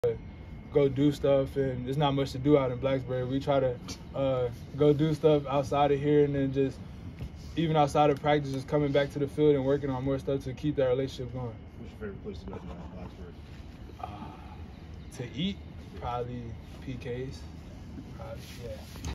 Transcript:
go do stuff, and there's not much to do out in Blacksburg. We try to go do stuff outside of here, and then just even outside of practice, just coming back to the field and working on more stuff to keep that relationship going. What's your favorite place to go in Blacksburg? To eat, probably PK's. Probably, yeah.